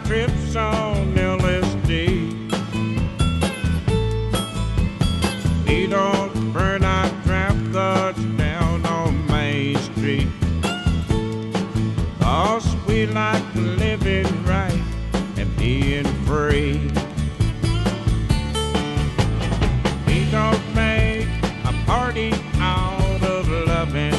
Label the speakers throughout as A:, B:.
A: trips on LSD. We don't burn our trap cards down on Main Street, 'cause we like living right and being free. We don't make a party out of loving,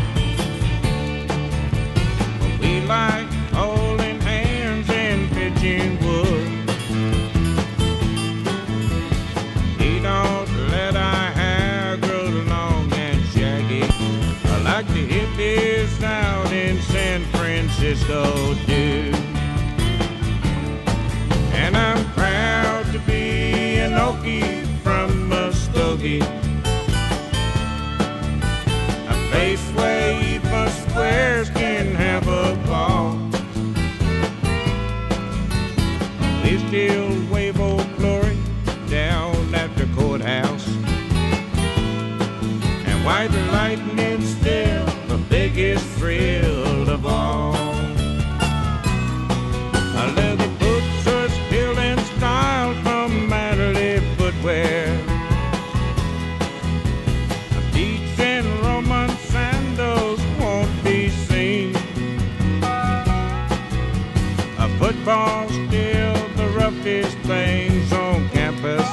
A: but we like holding hands and pitching wood. We don't let our hair grow long and shaggy, like the hippies out in San Francisco do. And I'm proud to be an Okie from Muskogee, a place where even squares can have a ball. We still wave Old Glory down at the courthouse, and white lightning's still the biggest thrill of all. A leather boots are still in style from manly footwear. Beach and Roman sandals won't be seen. A football's still the roughest things on campus,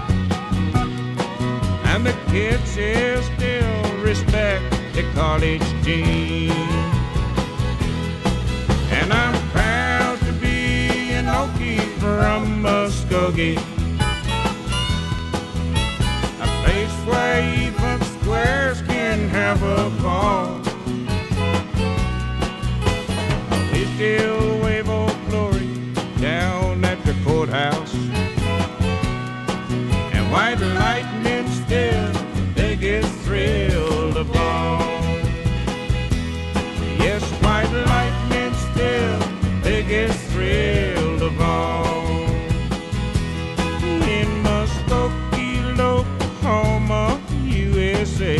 A: and the kids here still respect the college team. And I'm proud to be an Okie from Muskogee, a place where even squares can have a ball. We still wave Old Glory down at the courthouse, and white lightning's still the biggest thrill of all. Yes, white lightning's still the biggest thrill of all. In Muskogee, Oklahoma, USA.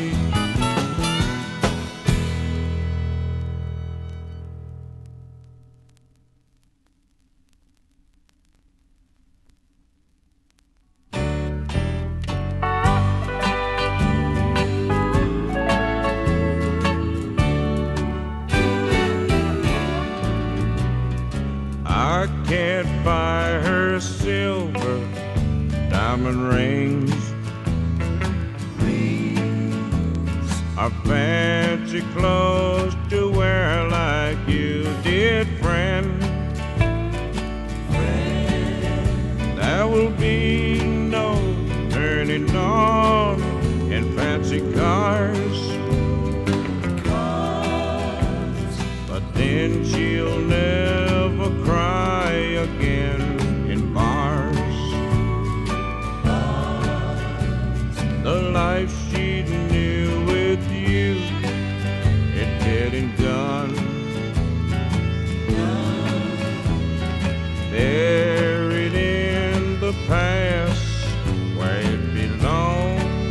A: I can't buy her silver diamond rings, or fancy clothes to wear like you did, friend. There will be no turning on in fancy cars, but then she'll never cry again in bars. The life she knew with you, it didn't done. Buried in the past where it belongs.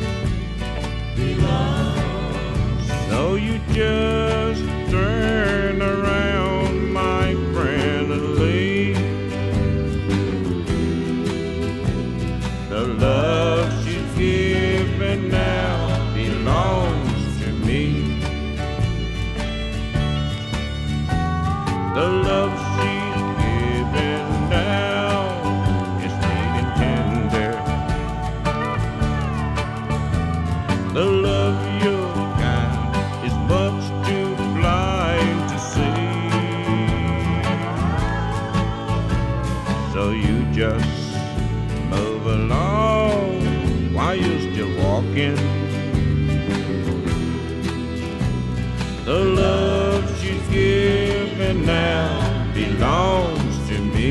A: So you just turn around, my friend, and leave. The love she's given now belongs to me. The love she's given now is sweet and tender. The love your kind is much too blind to see. So you just move along while you're still walking. The love she's given now belongs to me.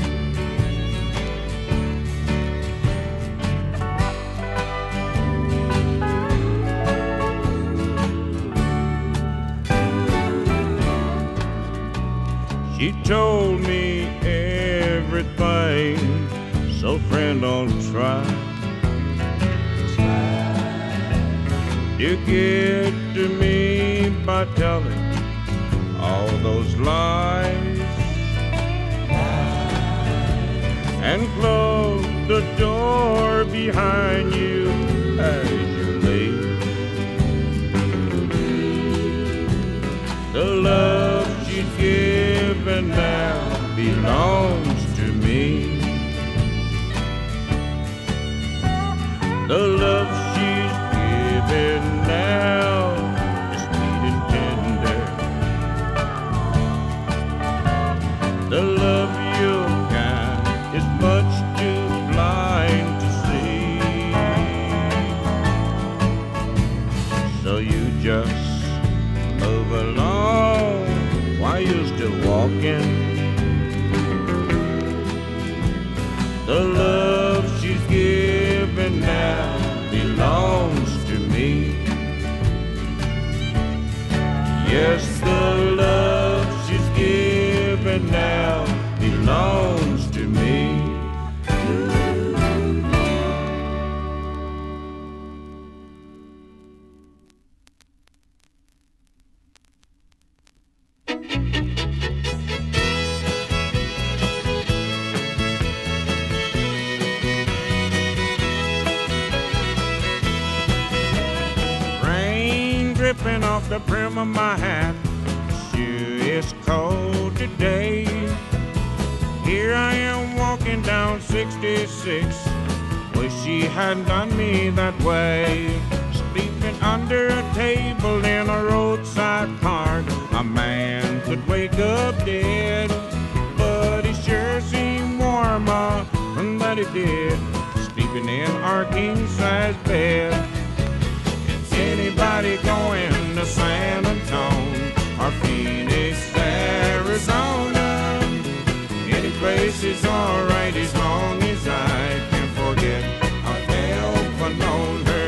A: She told me everything, so friend, don't try to get to me by telling all those lies. and close the door behind you as you leave. The love she's given now belongs to me. The love she's given now is sweet and tender. The love you've got is much too blind to see. So you just move along while you're still walking. The love she's given now belongs to me. Yes, the love she's given now belongs to me. Dripping off the brim of my hat, sure it's cold today. Here I am walking down 66, wish she hadn't done me that way. Sleeping under a table in a roadside park, a man could wake up dead, but he sure seemed warmer than that he did, sleeping in our king-size bed. Anybody going to San Antonio or Phoenix, Arizona? Any place is alright as long as I can forget I've ever known her.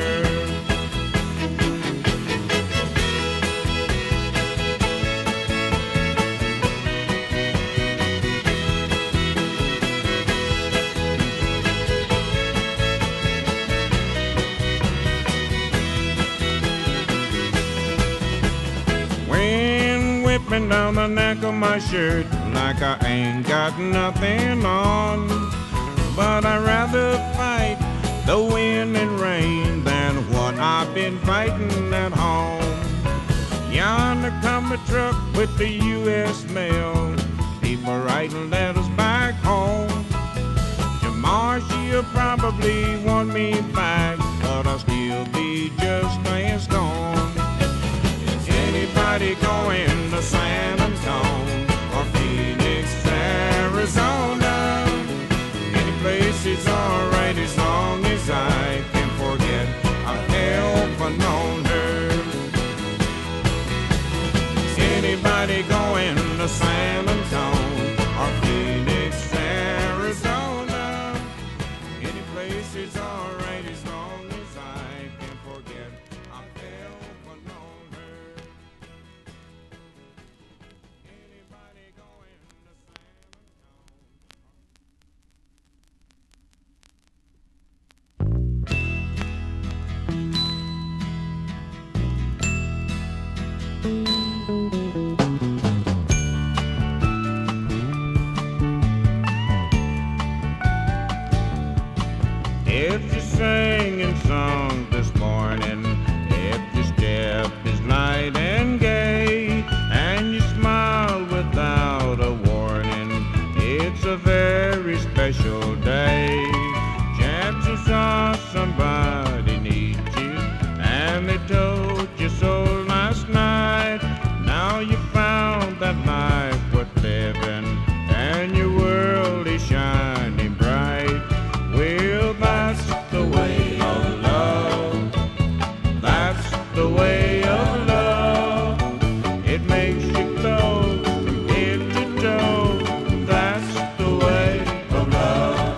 A: Whipping down the neck of my shirt like I ain't got nothing on. But I'd rather fight the wind and rain than what I've been fighting at home. Yonder come a truck with the U.S. mail, people writing letters back home. Tomorrow she'll probably want me back, but I'll still be just as gone. Anybody going to San Antonio or Phoenix, Arizona? Any place is alright as long as I can forget I've ever known her. Anybody going to San Antonio or Phoenix, Arizona? Any place is alright as long as I can forget I've ever known her. If you're singing songs this morning, if your step is light and gay, and you smile without a warning, it's a very special day. Chances are somebody needs you, and they told you so last night. Now you found that life worth living, and your world is shining bright. Well, that's the way of love. That's the way of love. It makes you glow from head to toe. That's the way of love.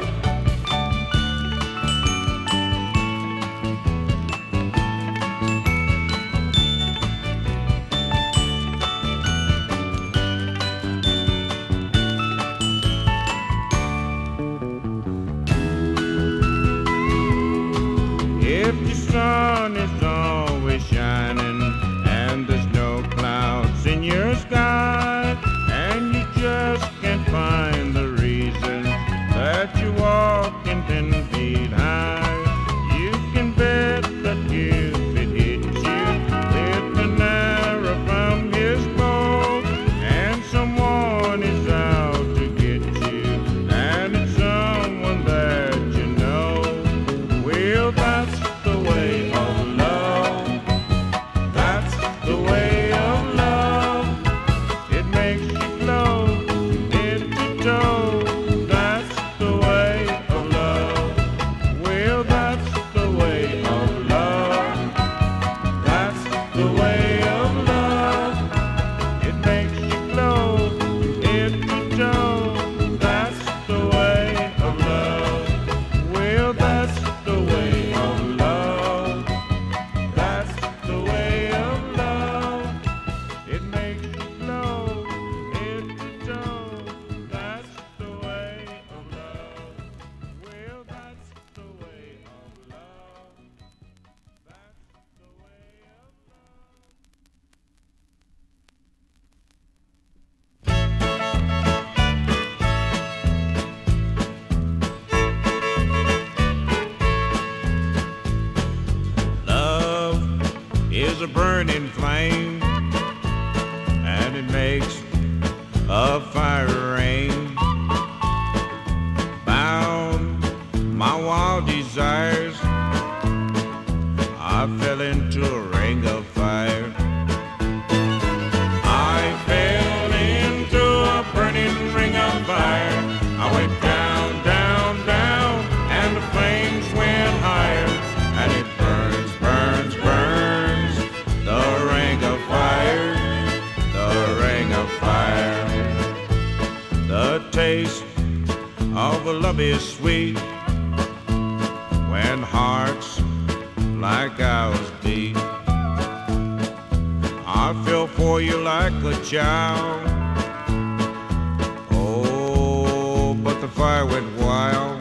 A: of fire rain bound my wild desires. I fell into a ring of fire. I fell into a burning ring of fire. I went down, down, down, and the flames went higher. And it burns, burns, burns, the ring of fire, the ring of fire. The taste of a love is sweet when hearts like ours beat. I feel for you like a child. Oh, but the fire went wild.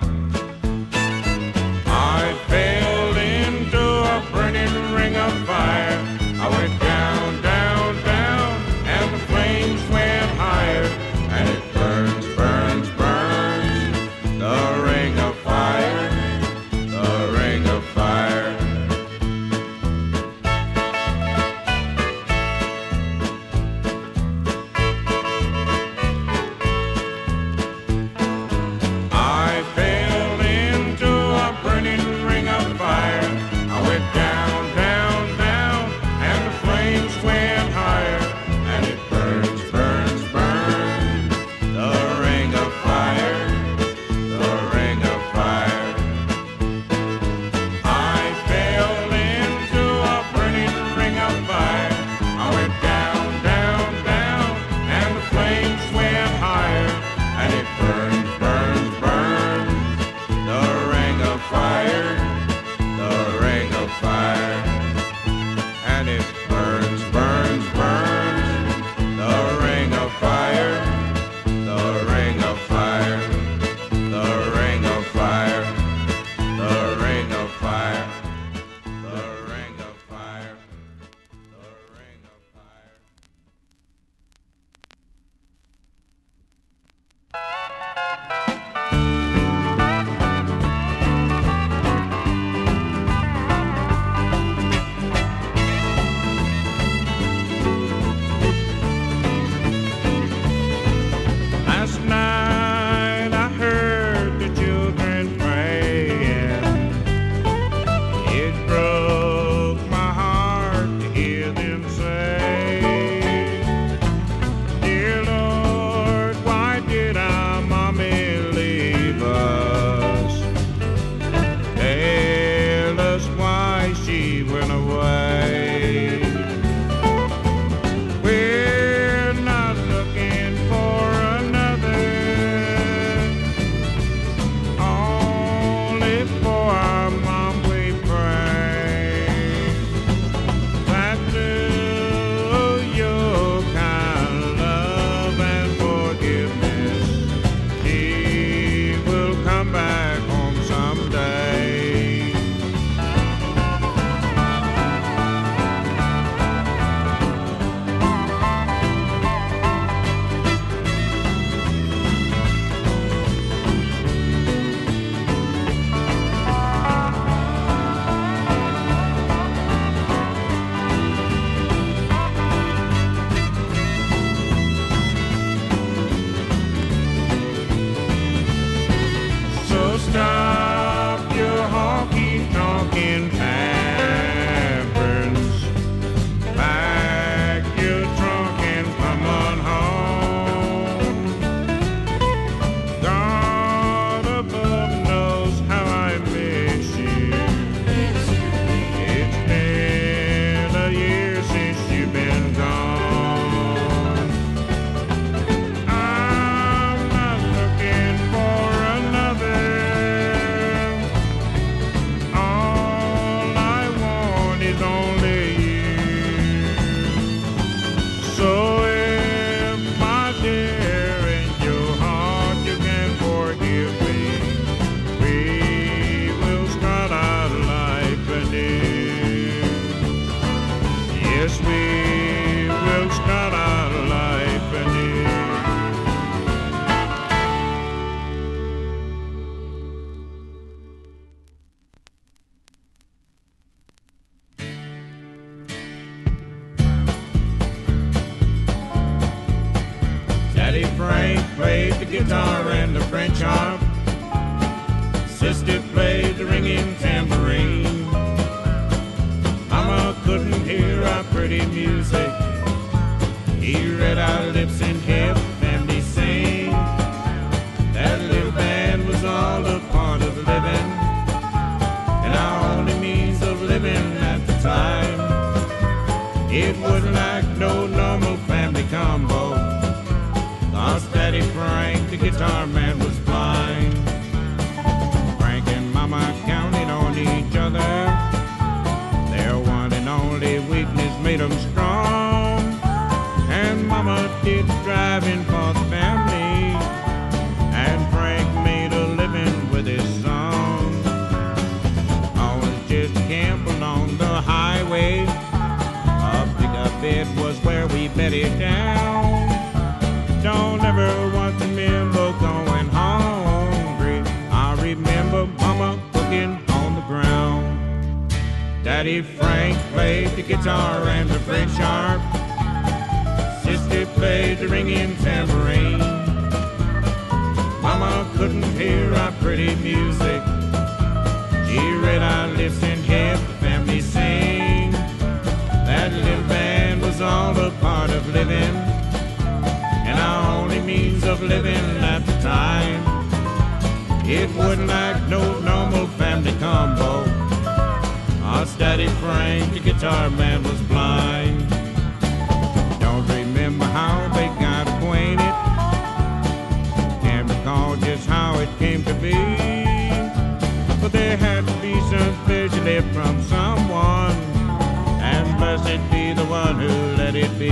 A: I fell into a burning ring of fire. I went down, down, down, and the flames went higher. And it burns, burns, burns, the ring of fire, the ring of fire. I Daddy Frank played the guitar and the French harp. Sister played the ringing tambourine. Mama couldn't hear our pretty music. He read our lips and kept the family sing. That little band was all a part of living, and our only means of living at the time. It wasn't like no normal family combo, 'cause Daddy Frank, the guitar man, was blind. Frank and Mama counted on each other. Their one and only weakness made them strong. And Mama did the driving for the family, and Frank made a living with his song. Always just camping on the highway. A pickup bed was where we bedded down. Don't ever want to remember going hungry. I remember Mama cooking on the ground. Daddy Frank played the guitar and the French harp. Sister played the ringing tambourine. Mama couldn't hear our pretty music. She read our lips and kept the family sing. That little band was all a part of living, and our only means of living at the time. It wasn't like no normal family combo. Our Daddy Frank, the guitar man, was blind. Don't remember how they got acquainted. Can't recall just how it came to be. But there had to be some special gift from someone, and blessed be the one who let it be.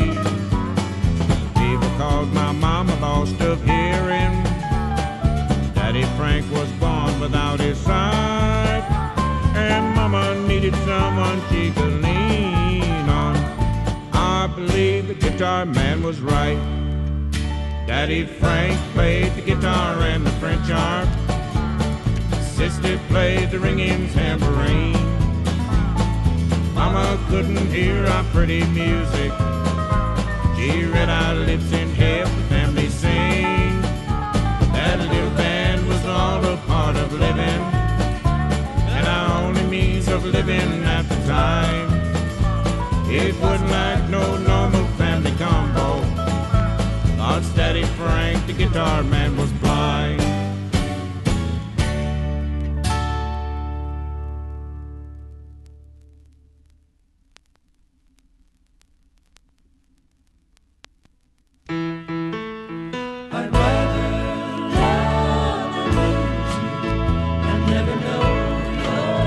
A: People called my mama lost of hearing. Daddy Frank was born without his sight, and Mama needed someone she could lean on. I believe the guitar man was right. Daddy Frank played the guitar and the French harp. Sister played the ringing tambourine. Mama couldn't hear our pretty music. She read our lips and helped the family sing. That little band was all a part of living, and our only means of living at the time. It wasn't like no normal family combo. God's Daddy Frank, the guitar man, was blind.
B: I'd rather love than lose you and never know your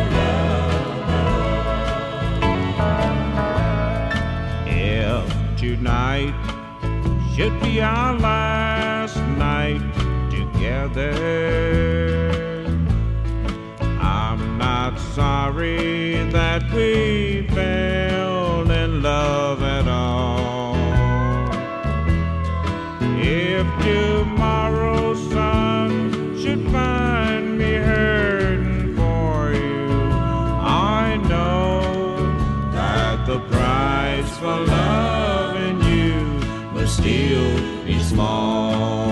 B: love.
A: If tonight should be our last night together, I'm not sorry that we fell in love at all. If tomorrow's sun should find me hurting for you, I know that the price for loving you will still be small.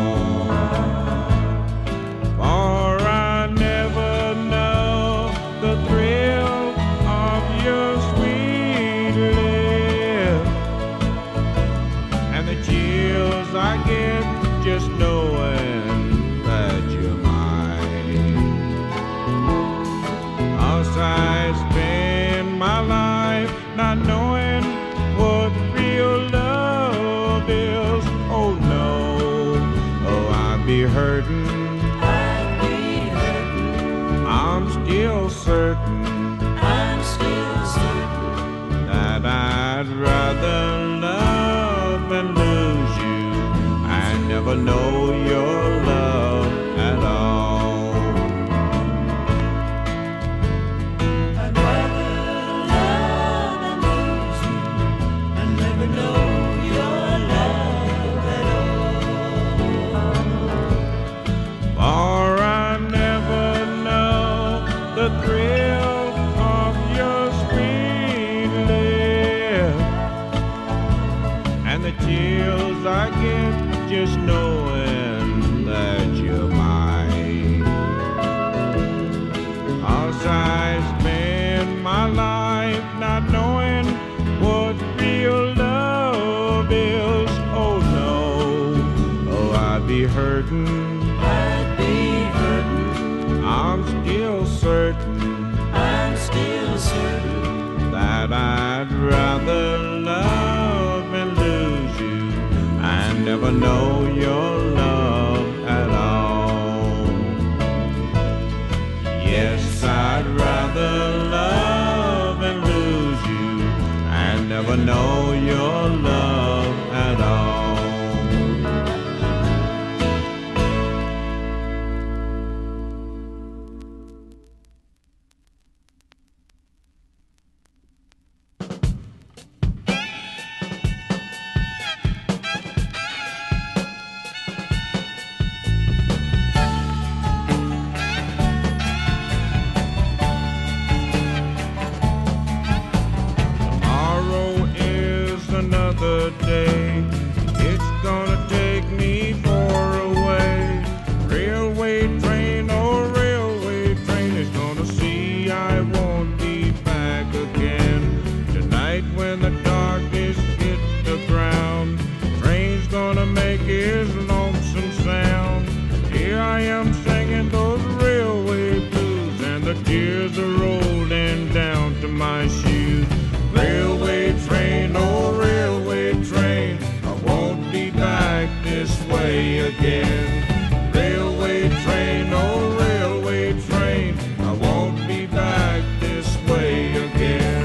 A: For I never know the thrill of your sweet lips, and the chills I get just knowing that you're mine. 'Cause I spend my life not knowing what real love is. Oh no, oh I'd be hurting. I'm still certain that I'd rather love and lose you and never know your love at all.
B: I'd rather love and lose you and never know your love at all.
A: For I never know the thrill of your sweet lips, and the chills I get just knowing that you're mine. 'Cause I spend my life not knowing what real love is. Oh no, oh I'd be hurting.
B: I'd be hurting.
A: I'm still certain that I'd rather love and lose you and never know your love at all. Yes, I'd rather love and lose you and never know your love at all. Another day, it's gonna take me far away. Railway train, oh railway train, is gonna see I won't be back again. Tonight when the darkness hits the ground, train's gonna make his lonesome sound. Here I am singing those railway blues, and the tears are rolling down to my shoes. Railway train, oh railway train, I won't be back this way again. Railway train, oh railway train, I won't be back this way again.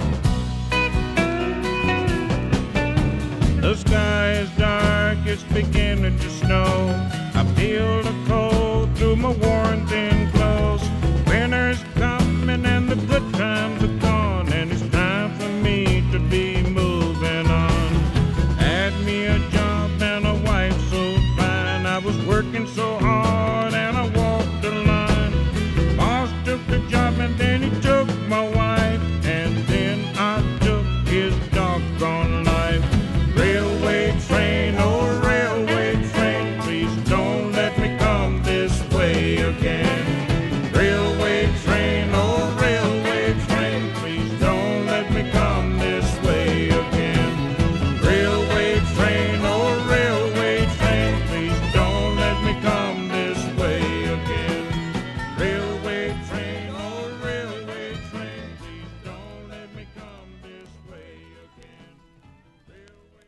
A: The sky is dark, it's beginning to snow. I feel the cold through my worn thin clothes. Winter's coming and the good times are gone, and it's time for me to be moving on. Had me a job and a wife so fine. I was working so hard and I walked the line. Boss took the job and then he took my wife, and then I took his doggone life. Railway train, oh railway train, please don't let me come this way again. Railway train, oh railway train, please don't let me come this way again. Railway train, oh railway train, please don't let me come this way again. Railway train, oh railway train, please don't let me come this way again. Railway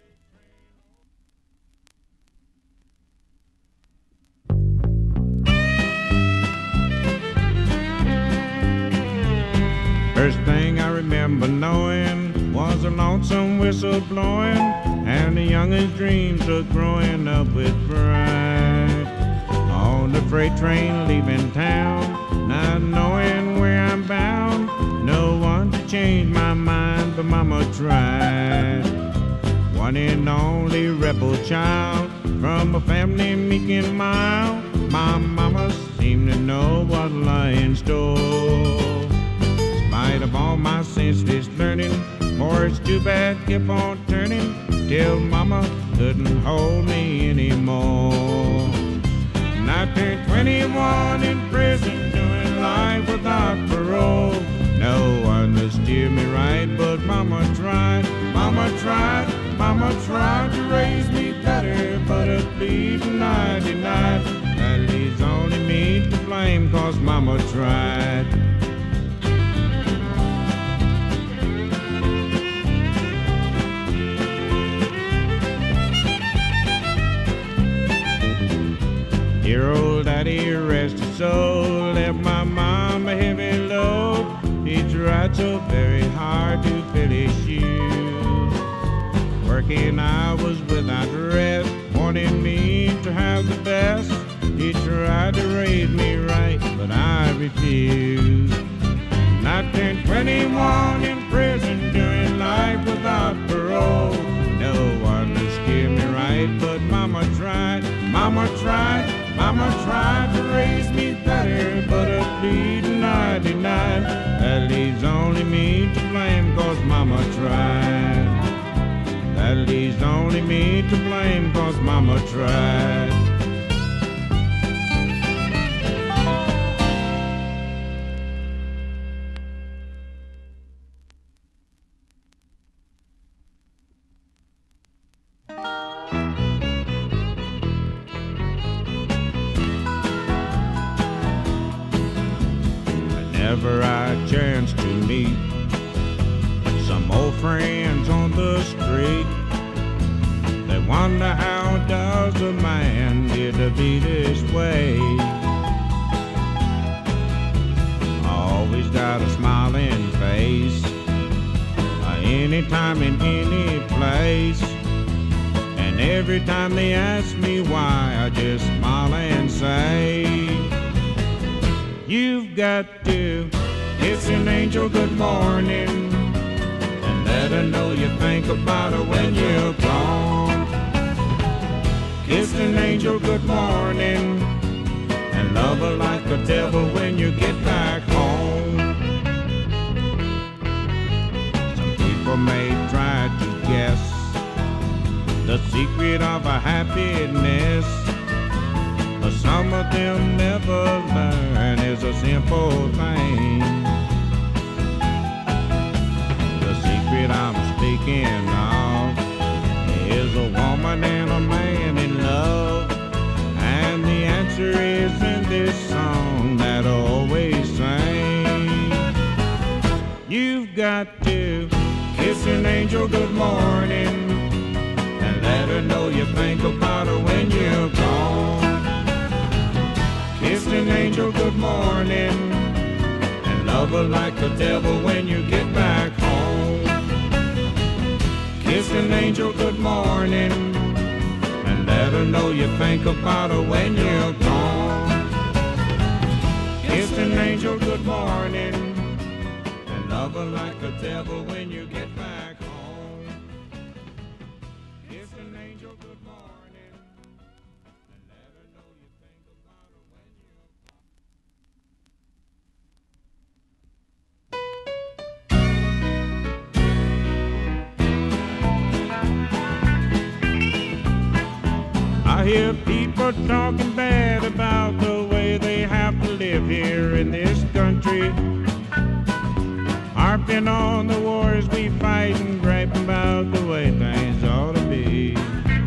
A: First thing I remember knowing was a lonesome whistle blowing, and the youngest dreams of growing up with pride. On the freight train leaving town, not knowing where I'm bound, no one to change my mind, but Mama tried. One and only rebel child from a family meek and mild, my mama seemed to know what lay in store. In spite of all my senseless learning, for it's too bad kept on turning till Mama couldn't hold me anymore. And I turned 21 in prison, doing life without parole. No one to steer me right, but Mama tried, Mama tried, Mama tried to raise me better, but a bleeding I denied. That leaves only me to blame, 'cause Mama tried. Dear old daddy, rest his soul, left my mom a heavy load. He tried so very hard to fill his shoes, working hours without rest, wanting me to have the best. He tried to raise me right, but I refused. And I turned 21 in prison, doing life without parole. No one to steer me right, but Mama tried, Mama tried, Mama tried to raise me better, but a bleeding I denied. That leaves only me to blame, 'cause Mama tried. That leaves only me to blame, 'cause Mama tried. Whenever I chance to meet some old friends on the street, they wonder how does a man get to be this way. Always got a smiling face, anytime in any place, and every time they ask me why, I just smile and say, you've got to kiss an angel good morning and let her know you think about her when you're gone. Kiss an angel good morning and love her like a devil when you get back home. Some people may try to guess the secret of a happiness, but some of them never learn is a simple thing. The secret I'm speaking of is a woman and a man in love, and the answer is in this song that I always sing. You've got to kiss an angel good morning and let her know you think about her when you're gone. Kiss an angel good morning and love her like a devil when you get back home. Kiss an angel good morning and let her know you think about her when you're gone. Kiss an angel good morning and love her like a devil when you get back home. Kiss an angel good morning and let her know you think about her when you're I hear people talking bad about the way they have to live here in this country, harping on the wars we fight and griping about the way things ought to be.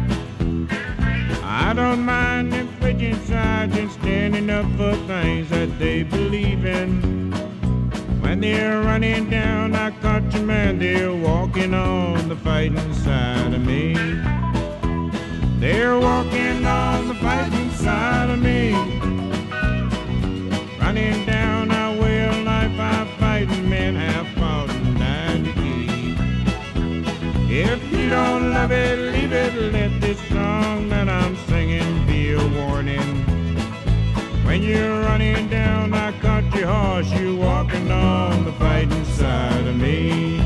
A: I don't mind them preaching sergeants standing up for things that they believe in. When they're running down our countrymen, they're walking on the fighting side of me. They're walking on the fighting side of me. Running down our way of life, our fighting men have fought and died to keep. If you don't love it, leave it. Let this song that I'm singing be a warning. When you're running down our country horse, you're walking on the fighting side of me.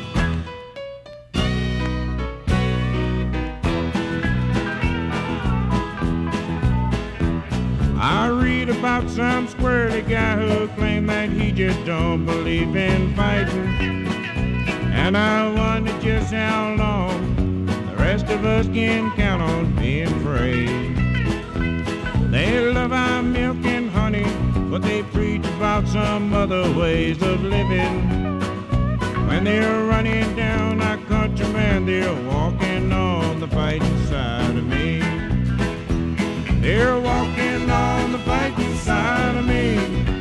A: I read about some squirrely guy who claimed that he just don't believe in fighting, and I wonder just how long the rest of us can count on being free. They love our milk and honey, but they preach about some other ways of living. When they're running down our countrymen, they're walking on the fighting side of me. They're walking on the fighting side of me.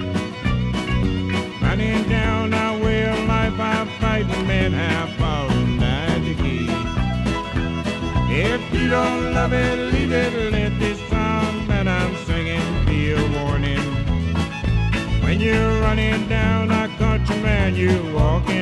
A: Running down our way of life, our fighting men have fought and died to keep. If you don't love it, leave it. Let this song that I'm singing be a warning. When you're running down our country, man, you're walking